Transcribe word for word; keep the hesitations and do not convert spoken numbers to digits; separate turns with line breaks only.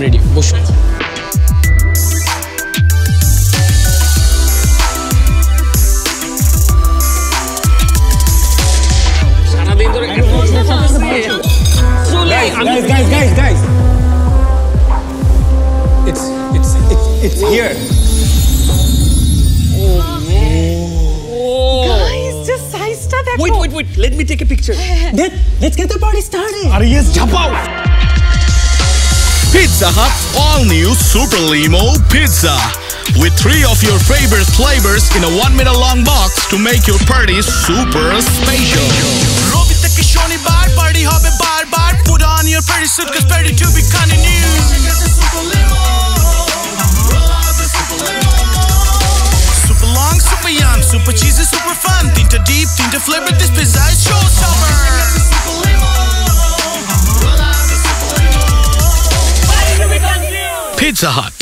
ready. বসুন। সারাদিন ধরে guys guys guys guys it's it's it's it's here.
Wait, wait, wait. Let me take a picture.
Then let's get the party started.
Are yes, jump out.
Pizza Hut all-new Super Limo Pizza with three of your favorite flavors in a one-meter long box to make your party super special.
Robi tak shoni bar party hobe bar bar. Put on your party suit 'cause party to be continued. Super Limo. Super long, super yum, super cheesy, super fun. Tinta deep, tinta flavor. This pizza is showstopper.
Pizza Hut.